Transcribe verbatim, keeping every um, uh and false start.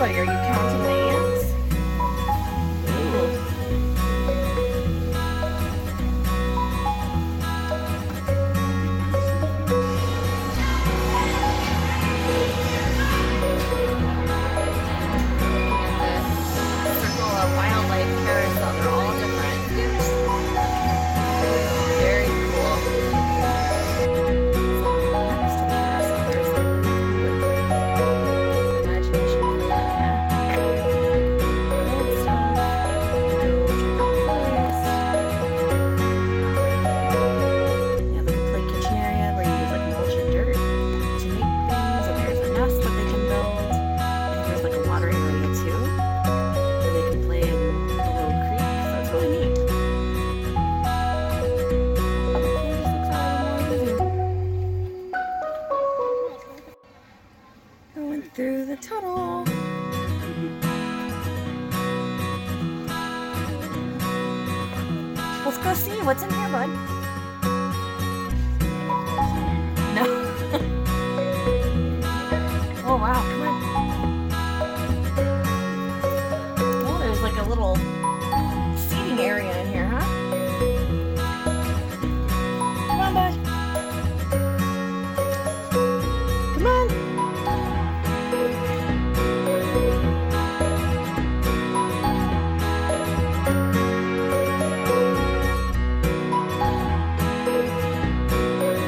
boy, are you counting the ants? Ooh. Circle of wildlife carousel. They're all different. Very cool. Next to the carousel, there's the imagination playing at. Old stuff. Go check out this. You have like a play kitchen area where you use like mulch and dirt to make things, and there's a nest that they can build. And there's like a water area too, where they can play in the little creek, so it's really neat. It just looks a little more busy. Going through the tunnel. Let's go see what's in here, bud.